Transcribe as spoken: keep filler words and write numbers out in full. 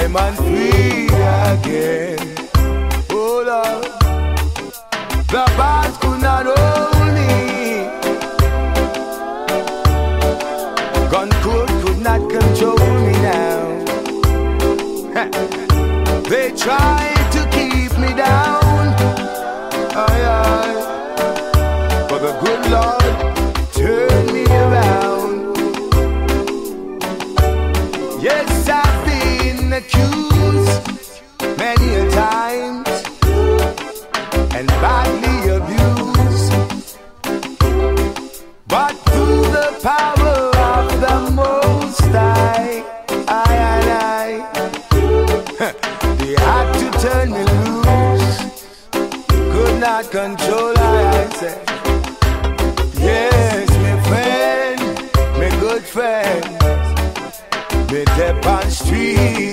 I'm on free again. Oh Lord, the bars could not hold me. Gun court could not control me now. They tried to keep me down, aye, aye. But the good Lord turned me around. Yes, I've been accused many a times and badly abused, but through the power of the Most High, I and I, they had to turn me loose. Could not control, I said. Yes, my friend, my good friend, me step on street